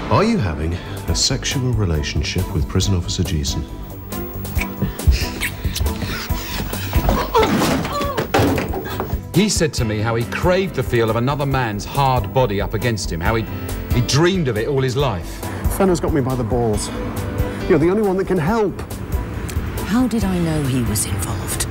Are you having a sexual relationship with prison officer Jason? He said to me how he craved the feel of another man's hard body up against him, how he dreamed of it all his life. Fenner's got me by the balls. You're the only one that can help. How did I know he was involved?